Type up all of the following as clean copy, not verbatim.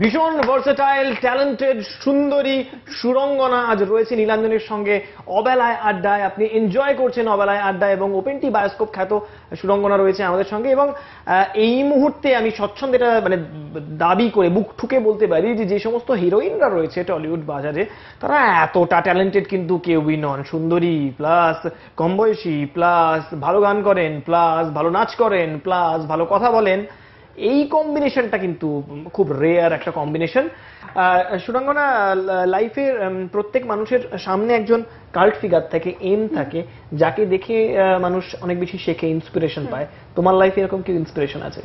ভীষণ versatile, talented, সুন্দরী সুরঙ্গনা আজ রয়েছে নীলাঞ্জনের সঙ্গে অবেলায় আড্ডায়। আপনি এনজয় করছেন অবেলায় আড্ডা এবং ওপেন টি বায়োস্কোপ খ্যাত সুরঙ্গনা রয়েছে আমাদের সঙ্গে। এবং এই মুহূর্তে আমি স্বচ্ছন্দ এটা মানে দাবি করে বুক ঠুকে বলতে পারি যে সমস্ত হিরোইনরা রয়েছে টলিউড বাজারে তারা এতটা ট্যালেন্টেড কিন্তু কেউই নন। সুন্দরী প্লাস কম বয়সী প্লাস ভালো গান করেন প্লাস ভালো নাচ করেন প্লাস ভালো কথা বলেন, এই কম্বিনেশনটা কিন্তু খুব রেয়ার একটা কম্বিনেশন। সুরঙ্গনা, লাইফের প্রত্যেক মানুষের সামনে একজন কাল্ট ফিগার থাকে, এম থাকে, যাকে দেখে মানুষ অনেক বেশি শেখে, ইন্সপিরেশন পায়। তোমার লাইফে এরকম কি ইন্সপিরেশন আছে?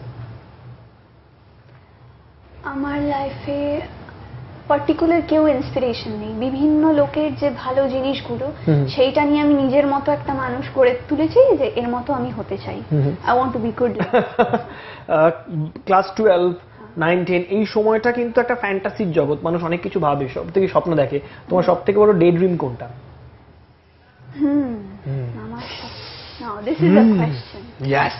আমার লাইফে পার্টিকুলার কেউ ইন্সপিরেশন নেই, বিভিন্ন লোকের যে ভালো জিনিসগুলো সেইটা নিয়ে আমি নিজের মতো একটা মানুষ করে তুলেছি যে এর মতো আমি হতে চাই। I want to be good. Class 12, 9, 10 এই সময়টা কিন্তু একটা ফ্যান্টাসির জগৎ, মানুষ অনেক কিছু ভাবে, সব থেকে স্বপ্ন দেখে। তোমার সব থেকে বড় ডে ড্রিম কোনটা? আমার now this is a question. Yes.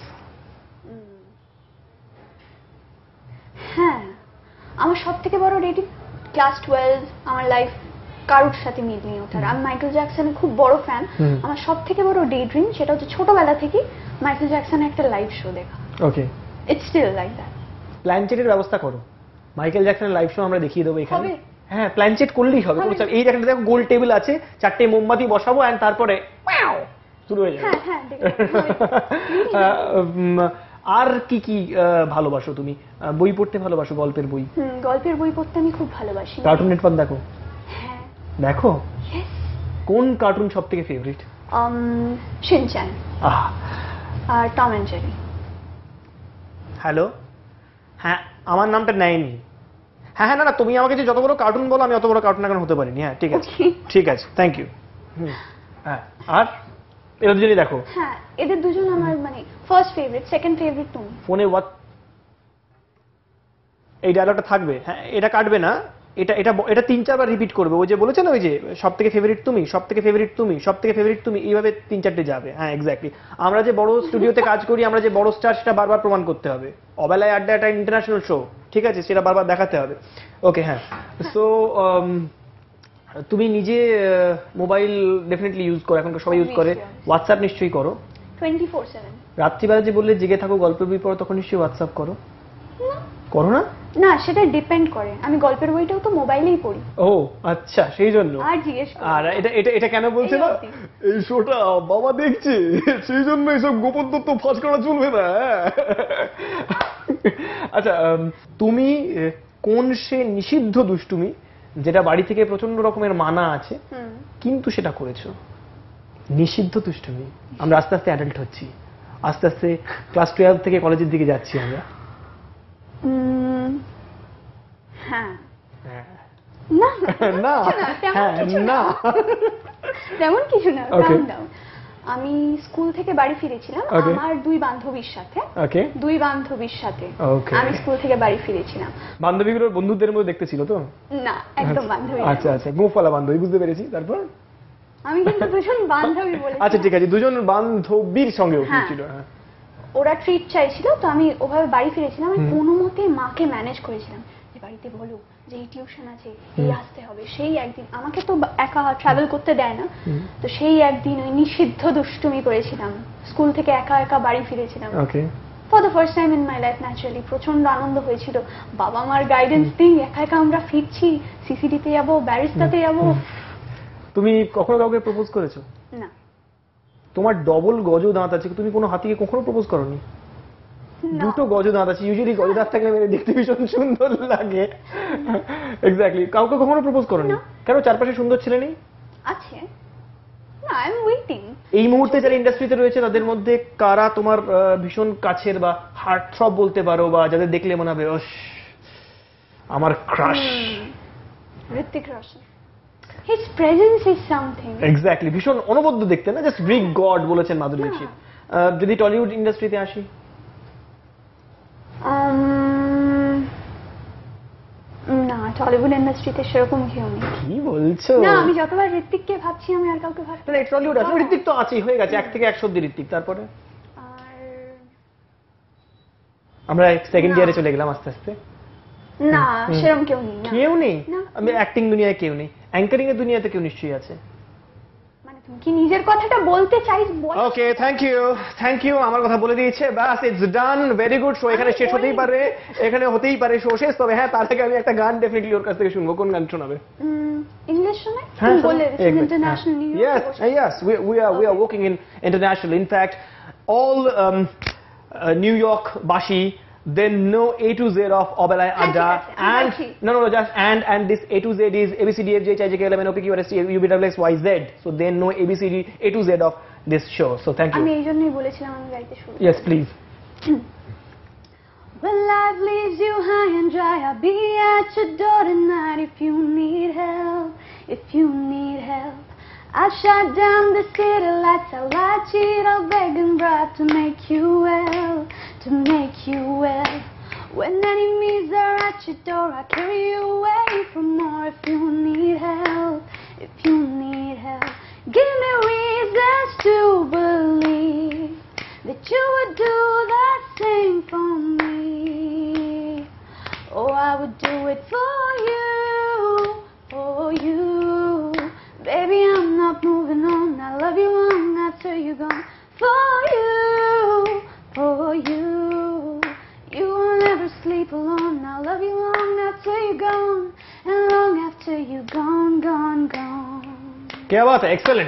হ্যাঁ, আমার সব থেকে বড় ডে ড্রিম ক্লাস 12 আমার লাইফ কারোর সাথে মিল নিয়ে ওঠার। আমি মাইকেল জ্যাকসনের খুব বড় ফ্যান। আমার সব থেকে বড় ডে ড্রিম সেটা হচ্ছে ছোটবেলা থেকে মাইকেল জ্যাকসনের একটা লাইভ শো দেখা। Okay, it's still like that. প্ল্যানচেটের ব্যবস্থা করো, মাইকেল জ্যাকসনের লাইভ শো আমরা দেখিয়ে দেবো এখানে। হ্যাঁ, প্ল্যানচেট করলেই হবে। এই একটা দেখো গোল টেবিল আছে, 4টে মোমবাতি বসাবো এন্ড তারপরে শুরু হয়ে যাবে। আর কি কি ভালোবাসো তুমি? বই পড়তে ভালোবাসো? গল্পের বই? গল্পের বই পড়তে আমি খুব ভালোবাসি। কার্টুন নেটওয়ার্ক দেখো? হ্যাঁ। দেখো? কোন কার্টুন সব থেকে ফেভারিট? শিনচ্যান আর টম এন্ড জেরি। হ্যালো, হ্যাঁ আমার নামটা নেয়নি। হ্যাঁ হ্যাঁ, না তুমি আমাকে যে যত বড় কার্টুন বলো আমি অত বড় কার্টুন এখন হতে পারিনি। হ্যাঁ ঠিক আছে, ঠিক আছে, থ্যাংক ইউ। হ্যাঁ, আর এরা দুজনই দেখো? হ্যাঁ, এদের দুজন আমার মানে ফার্স্ট ফেভারিট, সেকেন্ড ফেভারিট তুমি। ফোনে হোয়াট এই ডায়লগটা থাকবে? হ্যাঁ, এটা কাটবে না, এটা এটা এটা 3-4 বার রিপিট করবে। ওই যে বলেছে না, ওই যে সব থেকে ফেভারিট তুমি, সব থেকে ফেভারিট তুমি, সব থেকে ফেভারিট তুমি, এইভাবে 3-4টে যাবে। হ্যাঁ এক্স্যাক্টলি। আমরা যে বড় স্টুডিওতে কাজ করি, আমরা যে বড় স্টার, সেটা বারবার প্রমাণ করতে হবে। অবেলায় আড্ডা একটা ইন্টারন্যাশনাল শো, ঠিক আছে, সেটা বারবার দেখাতে হবে। ওকে, হ্যাঁ। সো তুমি নিজে মোবাইল ডেফিনেটলি ইউজ করো, এখনকার সবাই ইউজ করে। হোয়াটসঅ্যাপ নিশ্চয়ই করো? 24/7। রাত্রিবেলা যে বললে জেগে থাকো গল্পের বই পড়ো, তখন নিশ্চয়ই হোয়াটসঅ্যাপ করো? করো না? না, সেটা ডিপেন্ড করে। আমি গল্পের বইটাও তো মোবাইলেই পড়ি। ও আচ্ছা, সেই জন্য। আর জিজ্ঞেস করো। আর এটা এটা এটা কেন বলছে না, এই শোটা বাবা দেখছে, সেই জন্য এইসব গোপন তথ্য ফাঁস করা চলবে না। আচ্ছা, তুমি কোন সে নিষিদ্ধ দুষ্টুমি যেটা বাড়ি থেকে প্রচন্ড রকমের মানা আছে কিন্তু সেটা করেছো? নিষিদ্ধ দুষ্টুমি। আমরা আস্তে আস্তে অ্যাডাল্ট হচ্ছি, আস্তে আস্তে ক্লাস 12 থেকে কলেজের দিকে যাচ্ছি আমরা। হ্যাঁ। না না, না তেমন কিছু না। আমি স্কুল থেকে বাড়ি ফিরেছিলাম আমার দুই বান্ধবীর সাথে। আমি স্কুল থেকে বাড়ি ফিরেছিলাম। বান্ধবীগুলোর বন্ধুদের মধ্যে দেখতে ছিল তো? না, একদম বান্ধবী। আচ্ছা আচ্ছা, গোফলা বান্ধবী, বুঝতে পেরেছি। তারপর? আমি কিন্তু দুজন বান্ধবী বলেছি। আচ্ছা ঠিক আছে, দুজন বান্ধবীর সঙ্গে ছিল। ওরা ট্রিট চাইছিল, তো আমি ওভাবে বাড়ি ফিরেছিলাম। আমি কোনো মতে মাকে ম্যানেজ করেছিলাম যে বাড়িতে বলো যে এই টিউশন আছে, এই আসতে হবে। সেই একদিন আমাকে তো একা ট্রাভেল করতে দেয় না, তো সেই একদিন ওই নিষিদ্ধ দুষ্টুমি করেছিলাম। স্কুল থেকে একা একা বাড়ি ফিরেছিলাম। For the first time in my life. Naturally প্রচন্ড আনন্দ হয়েছিল। বাবা মার গাইডেন্স দিয়ে একা একা আমরা ফিরছি, সিসিডিতে যাবো, ব্যারিস্টাতে যাবো। তুমি কখনো কাউকে প্রপোজ করেছো? না। তোমার ডবল গজ দাঁত আছে, তুমি কোনো হাতিকে কখনো প্রপোজ করোনি? দুটো গজ দাঁত আছে, ইউজুয়ালি গজ দাঁত থাকলে দেখতে ভীষণ সুন্দর লাগে। এক্স্যাক্টলি। কাউকে কখনো প্রপোজ করোনি? কেন, চারপাশে সুন্দর ছেলে নেই? আছে। না, আই এম ওয়েটিং। এই মুহূর্তে যারা ইন্ডাস্ট্রিতে রয়েছে তাদের মধ্যে কারা তোমার ভীষণ কাছের বা হার্ট থ্রব বলতে পারো, বা যাদের দেখলে মনে হবে আমার crush? Hrithik Roshan. His presence is something. Exactly, ভীষণ অনবদ্য দেখতে না, জাস্ট গ্রিক গড বলেছেন মাধুরী দীক্ষিত। যদি টলিউড ইন্ডাস্ট্রিতে আসি? না, টলিউড ইন্ডাস্ট্রিতে সেরকম কেউ নেই। কি বলছো? না, আমি যতবার ঋত্বিককে ভাবছি আমি আর কাউকে ভাবছি না। টলিউড আছে, ঋত্বিক তো আছেই, হয়ে গেছে 1 থেকে 100 অব্দি ঋত্বিক। তারপরে আর আমরা সেকেন্ড ইয়ারে চলে গেলাম আস্তে আস্তে। না সেরকম কেউ নেই না। কেউ নেই? না। আমি অ্যাক্টিং দুনিয়ায় কেউ নেই, অ্যাঙ্কারিং এর দুনিয়াতে কেউ নিশ্চয়ই আছে। মানে তুমি কি নিজের কথাটা বলতে চাইছ? ওকে, থ্যাংক ইউ, আমার কথা বলে দিয়েছে, বাস it's done, very good. Show এখানে শেষ হতেই পারে, এখানে হতেই পারে শো শেষ। তবে হ্যাঁ, তার আগে আমি একটা গান ডেফিনেটলি ওর কাছ থেকে শুনবো। কোন গান শোনাবে? ইংলিশ শোনাই? হ্যাঁ, বলে international new yes, we are working in international. In fact, all New York bashi, they know A to Z of Obelay Adda, and just and this A to Z is ABCD FG HIJ KL MN OP Q R S T U V W X Y Z, so they know ABCD A to Z of this show. So thank you. আমি এইজন্যই বলেছিলাম আমি গাইতে শুরু। Yes, please. When life leaves you high and dry, I'll be at your door tonight if you need help. If you need help, I'll shut down the city lights. I'll lie, cheat, I'll beg and bribe to make you well, to make you well. When enemies are at your door, I'll carry you away from more. If you need help, if you need help, give me reasons to believe that you would do the same for me. Oh, I would do it for you, for you. Baby, I'm not moving on. I love you long after you're gone. For you, for you. You will never sleep alone. I love you long after you're gone, and long after you're gone, gone, gone. क्या बात है, excellent.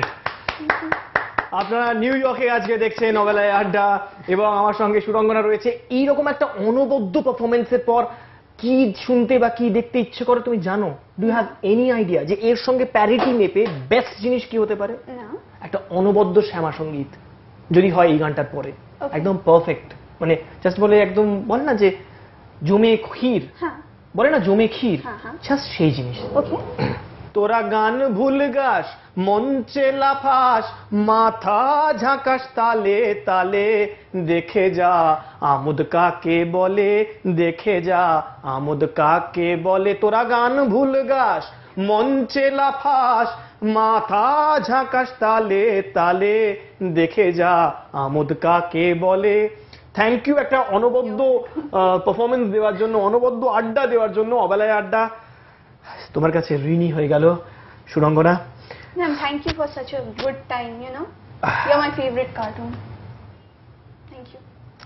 আপনারা new ইয়র্কে আজকে দেখছেন অবেলায় আড্ডা, এবং আমার সঙ্গে সুরঙ্গনা রয়েছে। এইরকম একটা অনবদ্য পারফরমেন্সের পর কি শুনতে বা কি দেখতে ইচ্ছে করে তুমি জানো? Do you have any idea যে এর সঙ্গে প্যারিটি মেপে বেস্ট জিনিস কি হতে পারে? একটা অনবদ্য শ্যামা সঙ্গীত যদি হয় এই গানটার পরে, একদম পারফেক্ট। মানে জাস্ট বলে একদম বলে না যে জমে ক্ষীর, বলে না জমে ক্ষীর, জাস্ট সেই জিনিস। ওকে, তোরা গান ভুল গাস, মঞ্চে লাফাস, মাথা ঝাঁকাস তালে তালে, দেখে যা আমোদ কাকে বলে, দেখে যা আমোদ কাকে বলে। তোরা গান ভুল গাস, মঞ্চে লাফাস, মাথা ঝাঁকাস তালে তালে, দেখে যা আমোদ কাকে বলে। থ্যাংক ইউ একটা অনবদ্য পারফরমেন্স দেওয়ার জন্য, অনবদ্য আড্ডা দেওয়ার জন্য। অবেলায় আড্ডা তোমার কাছে ঋণী হয়ে গেল Surangana. Ma'am, thank you for such a good time, you know. You're my favorite cartoon. Thank you.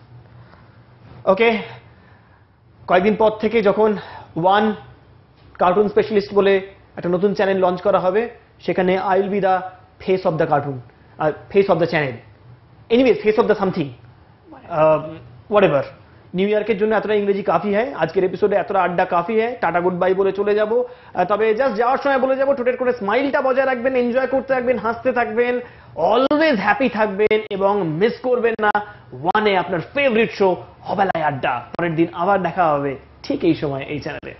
ওকে, কয়েকদিন পর থেকে যখন ওয়ান কার্টুন স্পেশালিস্ট বলে একটা নতুন চ্যানেল লঞ্চ করা হবে, সেখানে I will be the face of the cartoon, face of the channel, anyway face of the something, whatever. New ইয়র্কের জন্য এতটা ইংরেজি কাফি হয়, আজকের এপিসোডে এতটা আড্ডা কাফি হয়। টাটা গুড বাই বলে চলে যাব। তবে জাস্ট যাওয়ার সময় বলে যাব, ঠোঁটের করে স্মাইলটা বজায় রাখবেন, এনজয় করতে থাকবেন, হাসতে থাকবেন, অলওয়েজ হ্যাপি থাকবেন, এবং মিস করবেন না ওয়ানে আপনার ফেভারিট শো অবেলায় আড্ডা। পরের দিন আবার দেখা হবে ঠিক এই সময় এই চ্যানেলে।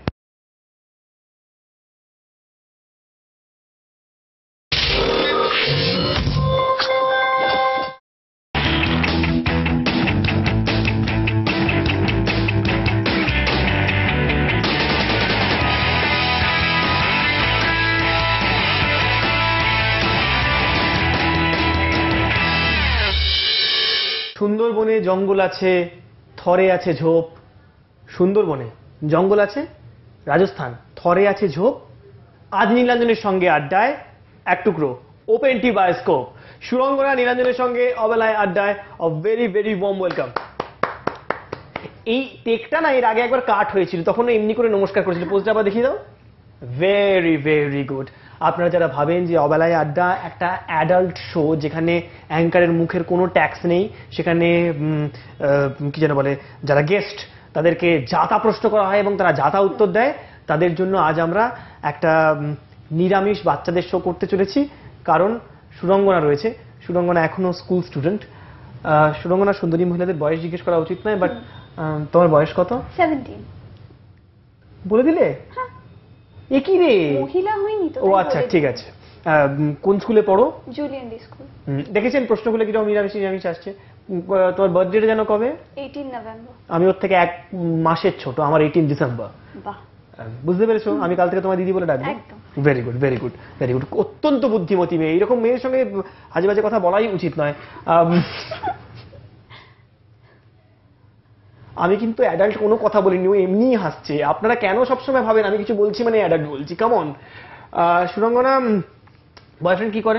সুন্দরবনে জঙ্গল আছে, থরে আছে ঝোপ। সুন্দরবনে জঙ্গল আছে, রাজস্থান, থরে আছে ঝোপ। আজ নীলাঞ্জনের সঙ্গে আড্ডায় এক টুকরো ওপেন টি বায়োস্কোপ। সুরঙ্গনা নীলাঞ্জনের সঙ্গে অবেলায় আড্ডায় a very very warm welcome. এই টেকটা না এর আগে একবার কাট হয়েছিল, তখন এমনি করে নমস্কার করেছিল। পোস্টটা আবার দেখিয়ে দাও। Very very good. আপনারা যারা ভাবেন যে অবেলায় আড্ডা একটা অ্যাডাল্ট শো যেখানে অ্যাঙ্কারের মুখের কোনো ট্যাক্স নেই, সেখানে কি যেন বলে, যারা গেস্ট তাদেরকে যাতা প্রশ্ন করা হয় এবং তারা যাতা উত্তর দেয়, তাদের জন্য আজ আমরা একটা নিরামিষ বাচ্চাদের শো করতে চলেছি। কারণ সুরঙ্গনা রয়েছে, সুরঙ্গনা এখনো স্কুল স্টুডেন্ট। সুরঙ্গনা, সুন্দরী মহিলাদের বয়স জিজ্ঞেস করা উচিত নয়, বাট তোমার বয়স কত? 17। বলে দিলে? একই রে, মহিলা হয়নি তো। ও আচ্ছা, ঠিক আছে। কোন স্কুলে পড়ো? Julien Day School. দেখেছেন প্রশ্নগুলো কিরকম নিরামিষ নিরামিষ আসছে। তোমার বার্থডেটা যেন কবে? 18 নভেম্বর। আমি ওর থেকে 1 মাসের ছোট, আমার 18 ডিসেম্বর। বাহ, বুঝতে পেরেছো? আমি কাল থেকে তোমার দিদি বলে ডাকবো। একদম। Very good, very good, very good. অত্যন্ত বুদ্ধিমতী মেয়ে। এরকম মেয়ের সঙ্গে আজে বাজে কথা বলাই উচিত নয়। আমি কিন্তু অ্যাডাল্ট কোনো কথা বলিনি, ও এমনিই হাসছে। আপনারা কেন সবসময় ভাবেন আমি কিছু বলছি মানে অ্যাডাল্ট বলছি? কেমন সুরঙ্গনা, বয়ফ্রেন্ড কি করে?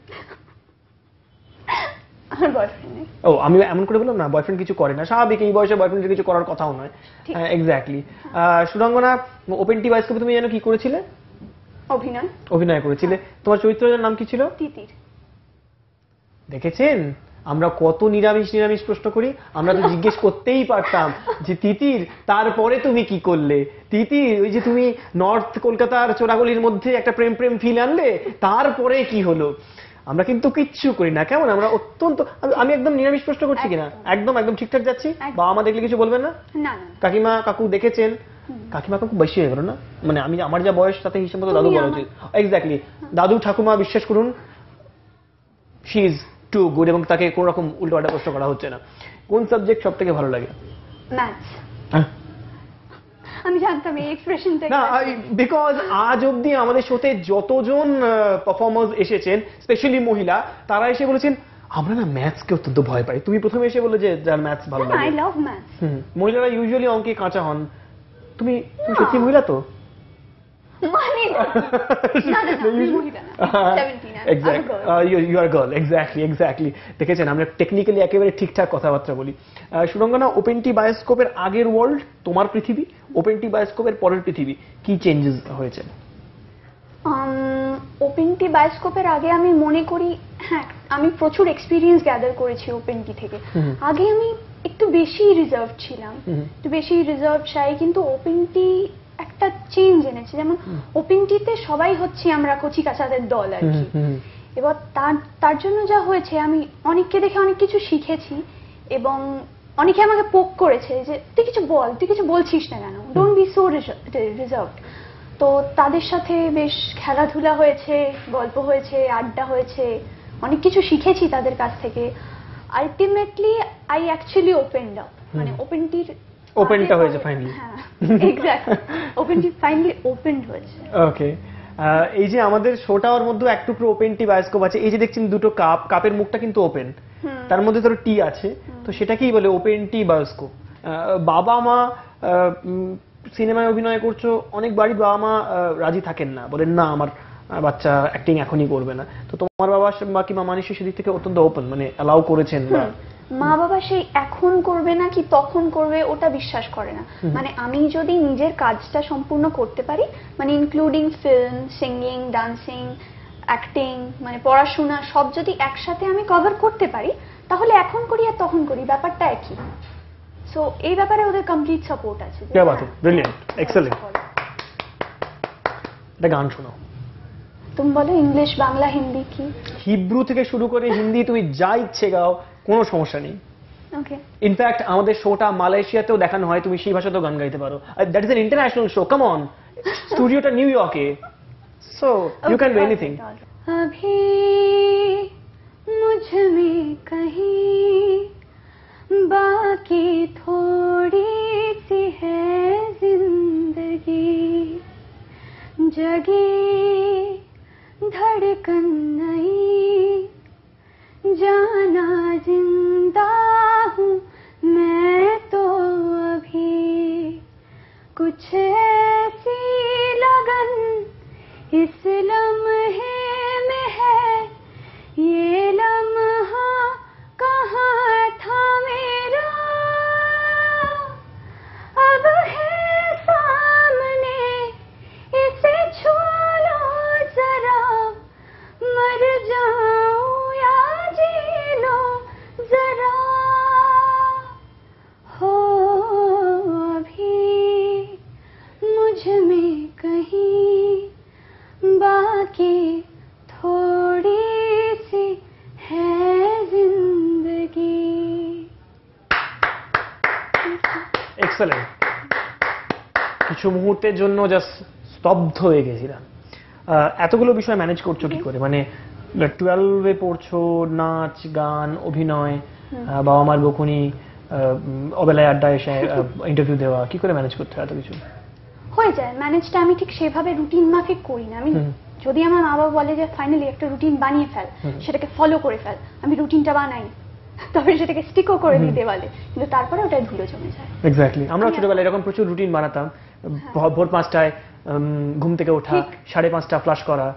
আমার বয়ফ্রেন্ড নেই। ও আমি এমন করে বললাম না, বয়ফ্রেন্ড কিছু করে না, স্বাভাবিক, এই বয়সে বয়ফ্রেন্ডের কিছু করার কথাও নয়। এক্স্যাক্টলি। সুরঙ্গনা, ওপেন টি বায়োস্কোপে তুমি যেন কি করেছিলে? অভিনয় করেছিলে। তোমার চরিত্রের নাম কি ছিল? তিতির। দেখেছেন আমরা কত নিরামিষ নিরামিষ প্রশ্ন করি, আমরা তো জিজ্ঞেস করতেই পারতাম যে তিতির তারপরে তুমি কি করলে, তিতির ওই যে তুমি নর্থ কলকাতার চোরাগলির মধ্যে একটা প্রেম প্রেম ফিল আনলে, তারপরে কি হলো। আমরা কিন্তু কিচ্ছু করি না, কেমন আমরা অত্যন্ত, আমি একদম নিরামিষ প্রশ্ন করছি কিনা? একদম একদম ঠিকঠাক যাচ্ছি? বাবা মা দেখলে কিছু বলবেন না? কাকিমা কাকু দেখেছেন? কাকিমা কাকু বেশি হয়ে গেল না, মানে আমি আমার যা বয়স তাতে হিসেব মতো দাদু বলা উচিত। এক্স্যাক্টলি, দাদু ঠাকুমা বিশ্বাস করুন শি ইজ টু গুড, এবং তাকে কোন রকম উল্টোপাল্টা প্রশ্ন করা হচ্ছে না। কোন সাবজেক্ট সব থেকে ভালো লাগে? ম্যাথস। আমি জানতাম এই এক্সপ্রেশনটা না, বিকজ আজ অবধি আমাদের শোতে যতজন পারফর্মার্স এসেছেন, স্পেশালি মহিলা, তারা এসে বলেছেন আমরা না ম্যাথসকে অত্যন্ত ভয় পাই। তুমি প্রথমে এসে বলে যে যার ম্যাথস ভালো লাগে। I love maths. মহিলারা ইউজুয়ালি অঙ্কে কাঁচা হন। তুমি সত্যি মহিলা তো? মানে না না আমি মহিলা না, 17 ইউ আর গার্ল। এক্স্যাক্টলি। দেখেছেন আমরা টেকনিক্যালি একেবারে ঠিকঠাক কথাবার্তা বলি। সুরঙ্গনা, ওপেন টি বায়োস্কোপের আগের ওয়ার্ল্ড, তোমার পৃথিবী, ওপেন টি বায়োস্কোপের পরের পৃথিবী, কি চেঞ্জেস হয়েছে? ওপেন টি বায়োস্কোপের আগে আমি মনে করি, হ্যাঁ আমি প্রচুর এক্সপিরিয়েন্স গ্যাদার করেছি ওপেন টি থেকে। আগে আমি একটু বেশি রিজার্ভ ছিলাম, একটু বেশি রিজার্ভ চাই, কিন্তু ওপেন টি একটা চেঞ্জ এনেছে। যেমন ওপেন টিতে সবাই হচ্ছে আমরা কচি কাঁচাদের দল আর কি। এবার তার জন্য যা হয়েছে, আমি অনেককে দেখে অনেক কিছু শিখেছি, এবং অনেকে আমাকে পোক করেছে যে তুই কিছু বল, তুই কিছু বলছিস না কেন, ডোন্ট বি সো রিজার্ভড। তো তাদের সাথে বেশ খেলাধুলা হয়েছে, গল্প হয়েছে, আড্ডা হয়েছে, অনেক কিছু শিখেছি তাদের কাছ থেকে। Ultimately I actually opened up, মানে ওপেনটা হয়েছে ফাইনালি। হ্যাঁ exactly, open tea finally opened হয়েছে। ওকে, এই যে আমাদের শোটার মধ্যে এক টুকরো ওপেন টি বায়োস্কোপ আছে, এই যে দেখছেন দুটো কাপ, কাপের মুখটা কিন্তু ওপেন, তার মধ্যে ধরো টি আছে, তো সেটাকেই বলে ওপেন টি বায়োস্কোপ। বাবা মা সিনেমায় অভিনয় করছো, অনেক বাড়ির বাবা মা রাজি থাকেন না, বলেন না আমার বাচ্চা অ্যাক্টিং এখনই করবে না, তো তোমার বাবা বা কি মামা নিশ্চয়ই সেদিক থেকে অত্যন্ত ওপেন, মানে অ্যালাউ করেছেন? মা বাবা সেই এখন করবে না কি তখন করবে ওটা বিশ্বাস করে না। মানে আমি যদি নিজের কাজটা সম্পূর্ণ করতে পারি, মানে including film, singing, dancing, acting, মানে পড়াশোনা সব যদি একসাথে আমি কভার করতে পারি, তাহলে এখন করি আর তখন করি ব্যাপারটা একই। সো এই ব্যাপারে ওদের কমপ্লিট সাপোর্ট আছে। কি বাত, ব্রিলিয়ান্ট, এক্সেলেন্ট। একটা গান শোনাও। তুমি বলো, ইংলিশ, বাংলা, হিন্দি, কি? হিব্রু থেকে শুরু করে হিন্দি, তুমি যা ইচ্ছে গাও, কোনো সমস্যা নেই। ওকে। ইনফ্যাক্ট আমাদের শোটা মালয়েশিয়াতেও দেখানো হয়, তুমি সেই ভাষাতেও গান গাইতে পারো। That is an international show, come on. স্টুডিওটা নিউ ইয়র্কে, so you can do anything. अभी मुझ में कहीं बाकी थोड़ी सी है जिंदगी, जगी धड़कन नहीं, जाना जिंदा हूँ मैं तो अभी, कुछ ऐसी लगन इस लम्हे में है, ये लम्हा कहाँ था मेरा, अब है सामने इसे छू लो जरा, मर जाऊं या जी लो जरा, हो अभी मुझ में कहीं बाकी थोड़ी सी है जिंदगी। এক্সেলেন্ট। কিছু মুহূর্তের জন্য জাস্ট স্তব্ধ হয়ে গেছিলাম। এতগুলো বিষয় ম্যানেজ করছো কি করে? মানে 12-এ পড়ছো, নাচ, গান, অভিনয়, বাবা মার বকুনি, অবেলায় আড্ডা এসে ইন্টারভিউ দেওয়া, কি করে ম্যানেজ করতে হয় এত কিছু? হয়ে যায় ম্যানেজটা, আমি ঠিক সেভাবে রুটিন মাফিক করি না। আমি যদি আমার মা বাবা বলে যে ফাইনালি একটা রুটিন বানিয়ে ফেল, সেটাকে ফলো করে ফেল, আমি রুটিনটা বানাই। তবে সেটাকে স্টিকও করে দিই দেওয়ালে, কিন্তু তারপরে ওটাই ধুলো জমে যায়। এক্স্যাক্টলি, আমরা ছোটবেলায় এরকম প্রচুর রুটিন বানাতাম। ভোর 5টায় ঘুম থেকে ওঠা, 5:30 ফ্লাশ করা,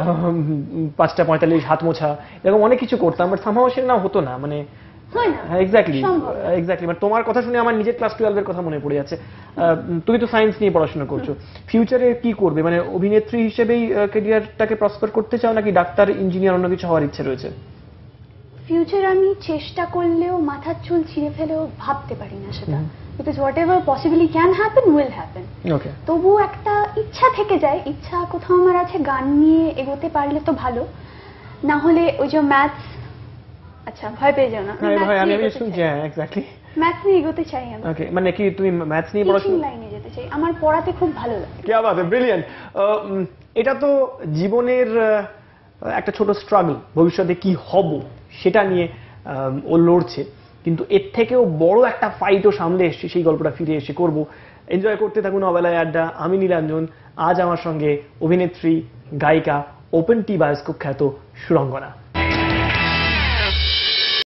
5:45 হাত মোছা, এরকম অনেক কিছু করতাম, বাট সামহাও সেটা না হতো না, মানে এক্স্যাক্টলি। মানে তোমার কথা শুনে আমার নিজের ক্লাস 12 এর কথা মনে পড়ে যাচ্ছে। তুমি তো সায়েন্স নিয়ে পড়াশোনা করছো, ফিউচারে কি করবে? মানে অভিনেত্রী হিসেবেই ক্যারিয়ারটাকে প্রসপার করতে চাও, নাকি ডাক্তার, ইঞ্জিনিয়ার, অন্য কিছু হওয়ার ইচ্ছে রয়েছে? ফিউচার আমি চেষ্টা করলেও, মাথার চুল ছিঁড়ে ফেলেও ভাবতে পারি না সেটা, because whatever possibly can happen will happen. Okay, তবু একটা ইচ্ছা থেকে যায়, ইচ্ছা কোথাও আমার আছে, গান নিয়ে এগোতে পারলে তো ভালো, না হলে ওই যে ম্যাথস, আচ্ছা ভয় পেয়ে যাও না, আমি শুনছি। হ্যাঁ এক্স্যাক্টলি, ম্যাথস নিয়ে এগোতে চাই আমি। ওকে, মানে কি তুমি ম্যাথস নিয়ে টিচিং পড়াশোনা? লাইনে যেতে চাই, আমার পড়াতে খুব ভালো লাগে। কি বাত, ব্রিলিয়ান্ট। এটা তো জীবনের একটা ছোট স্ট্রাগল, ভবিষ্যতে কি হব সেটা নিয়ে ও লড়ছে, কিন্তু এর থেকেও বড় একটা ফাইটও সামনে এসছে, সেই গল্পটা ফিরে এসে করব। এনজয় করতে থাকুন অবেলায় আড্ডা। আমি নীলাঞ্জন, আজ আমার সঙ্গে অভিনেত্রী, গায়িকা, ওপেন টি বায়োস্কোপ খ্যাত সুরঙ্গনা।